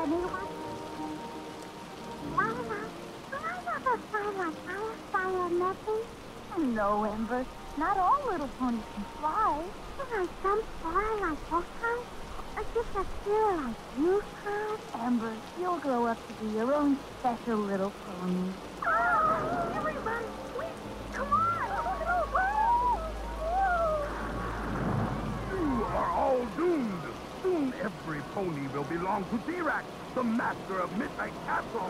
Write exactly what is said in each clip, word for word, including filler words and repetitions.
anyone? Mama, will I ever find like I'll fire nothing? No, Ember. Not all little ponies can fly. There are some fly like Pokemon, or just a few like you can. Ember, you'll grow up to be your own special little pony. Oh, everybody, wait, come on! You are all doomed. Soon every pony will belong to T-Rex, the master of Midnight Castle.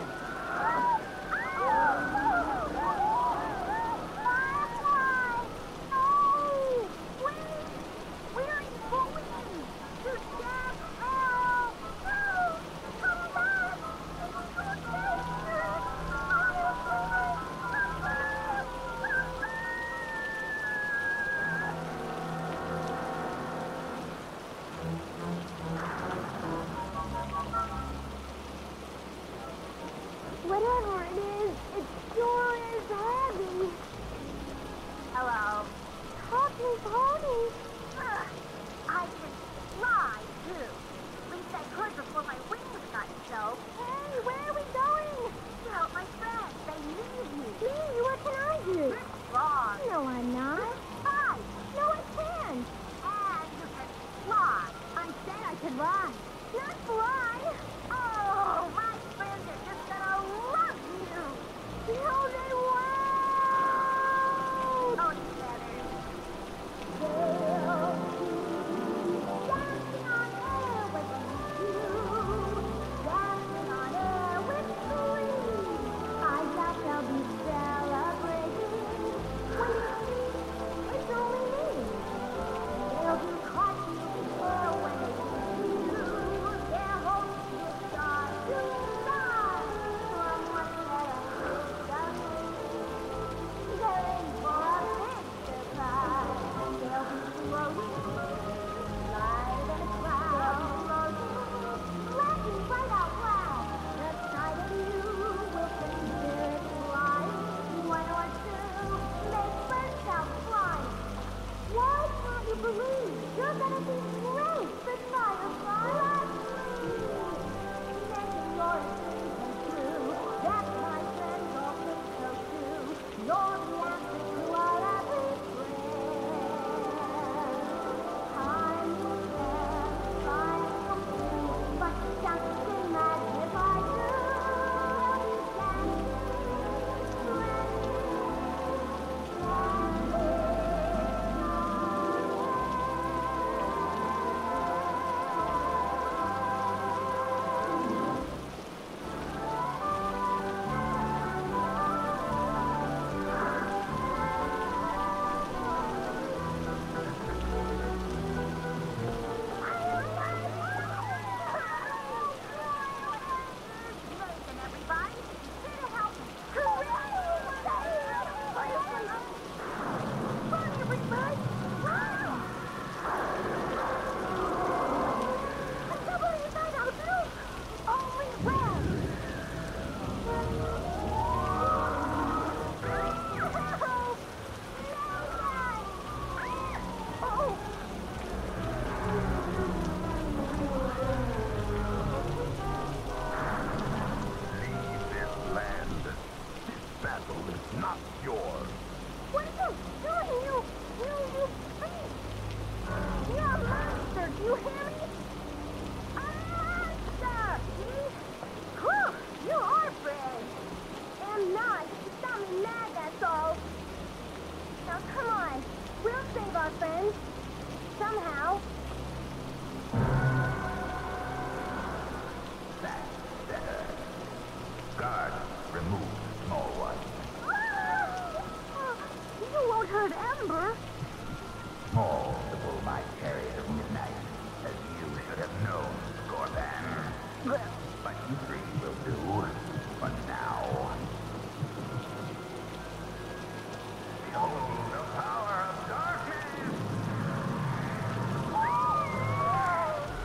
Whatever it is, it sure is heavy. Hello. Talking pony. Uh, I can fly, too. At least I could before my wings got soaked. Hey, where are we going? To help my friends. They need me. Me? What can I do? You're wrong. No, I'm not. Hi. No, I can't. And you can fly. I said I could ride. Not fly. Oh, my friends are just gonna love you. No, they won't. Oh, feathers. They'll be dancing on air with you. Dancing on air with me. I doubt they'll be celebrating. When you see, it's only me. They'll be clutching the air when they see you. They're holding you side to side. From one letter to the next. They're in for a big surprise. They'll be floating, light and proud. Laughing right out loud. The sight of you with the spirit flying. One or two make birds out flying. Why can't you believe you're gonna be great for Firefly? Making your dreams come true. That's my friends all think so too. You're the answer to our every prayer. Time will tell, time will do, but just imagine if I do. Dancing, Listen, everybody, here to help me. Hooray! Run, everybody! Run! I can't believe I don't do only well. Oh! Leave this land. This battle is not yours. What are you doing? You, you, you beast! You're a monster! Do you hear me? A monster! See? Whew! You are brave. And not. You got me mad, that's all. Now, come on. We'll save our friends. Somehow. That's better. Guard removed, small one. You won't hurt Ember. Small to pull my chariot of midnight, as you should have known, Scorpion. Well, But you three will do for now. Behold the power of darkness!